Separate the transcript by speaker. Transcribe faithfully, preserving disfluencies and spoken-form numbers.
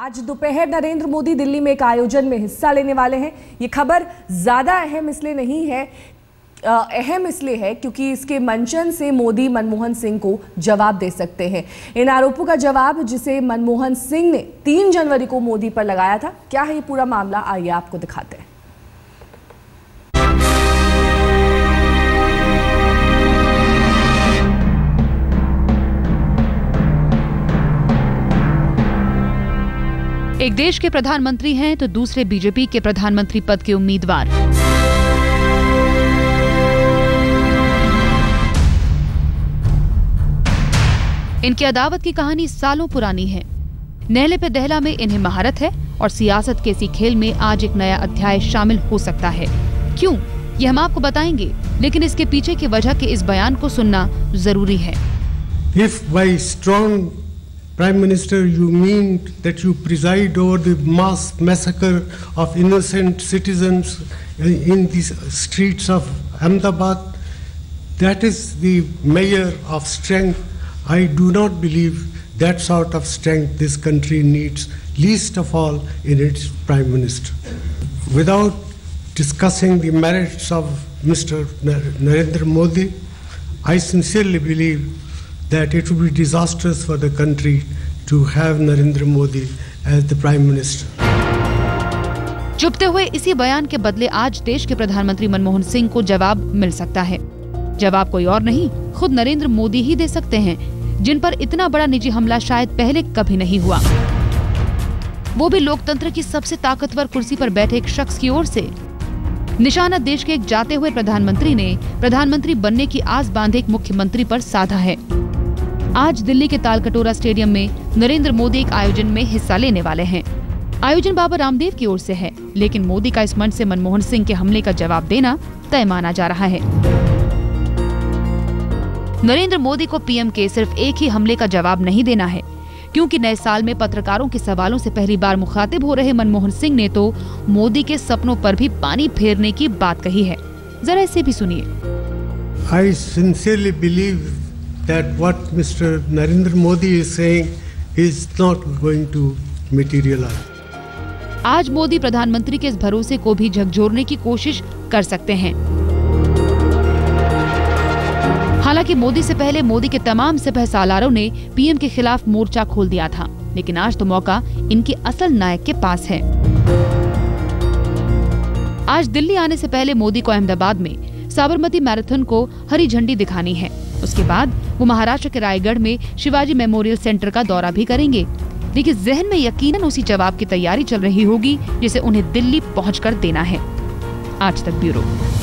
Speaker 1: आज दोपहर नरेंद्र मोदी दिल्ली में एक आयोजन में हिस्सा लेने वाले हैं। ये खबर ज्यादा अहम इसलिए नहीं है, अहम इसलिए है क्योंकि इसके मंचन से मोदी मनमोहन सिंह को जवाब दे सकते हैं। इन आरोपों का जवाब जिसे मनमोहन सिंह ने तीन जनवरी को मोदी पर लगाया था, क्या है ये पूरा मामला, आइए आपको दिखाते हैं।
Speaker 2: एक देश के प्रधानमंत्री हैं तो दूसरे बीजेपी के प्रधानमंत्री पद के उम्मीदवार। इनकी अदावत की कहानी सालों पुरानी है। नहले पे दहला में इन्हें महारत है और सियासत के इसी खेल में आज एक नया अध्याय शामिल हो सकता है। क्यों, ये हम आपको बताएंगे, लेकिन इसके पीछे की वजह के इस बयान को सुनना जरूरी है।
Speaker 3: If by strong Prime Minister you mean that you preside over the mass massacre of innocent citizens in the streets of Ahmedabad, that is the measure of strength. I do not believe that sort of strength this country needs, least of all in its Prime Minister. Without discussing the merits of Mister Narendra Modi, I sincerely believe that it would be disastrous for the country to have Narendra Modi as the Prime Minister.
Speaker 2: चुपते हुए इसी बयान के बदले आज देश के प्रधानमंत्री मनमोहन सिंह को जवाब मिल सकता है। जवाब कोई और नहीं, खुद नरेंद्र मोदी ही दे सकते हैं, जिन पर इतना बड़ा निजी हमला शायद पहले कभी नहीं हुआ, वो भी लोकतंत्र की सबसे ताकतवर कुर्सी पर बैठे एक शख्स की ओर से। निशाना देश के एक जाते हुए प्रधानमंत्री ने प्रधानमंत्री बनने की आस बांधे एक मुख्यमंत्री पर साधा है। आज दिल्ली के तालकटोरा स्टेडियम में नरेंद्र मोदी एक आयोजन में हिस्सा लेने वाले हैं। आयोजन बाबा रामदेव की ओर से है, लेकिन मोदी का इस मंच से मनमोहन सिंह के हमले का जवाब देना तय माना जा रहा है। नरेंद्र मोदी को पीएम के सिर्फ एक ही हमले का जवाब नहीं देना है, क्योंकि नए साल में पत्रकारों के सवालों से पहली बार मुखातिब हो रहे मनमोहन सिंह ने तो मोदी के सपनों पर भी पानी फेरने की बात कही है। जरा इसे भी सुनिए।
Speaker 3: I sincerely believe that what Mister Narendra Modi is saying is not going to materialize.
Speaker 2: आज मोदी प्रधानमंत्री के इस भरोसे को भी झकझोरने की कोशिश कर सकते हैं। हालांकि मोदी से पहले मोदी के तमाम सिपहसालारों ने पीएम के खिलाफ मोर्चा खोल दिया था, लेकिन आज तो मौका इनके असल नायक के पास है। आज दिल्ली आने से पहले मोदी को अहमदाबाद में साबरमती मैराथन को हरी झंडी दिखानी है। उसके बाद वो महाराष्ट्र के रायगढ़ में शिवाजी मेमोरियल सेंटर का दौरा भी करेंगे, लेकिन जहन में यकीनन उसी जवाब की तैयारी चल रही होगी जिसे उन्हें दिल्ली पहुंचकर देना है। आज तक ब्यूरो।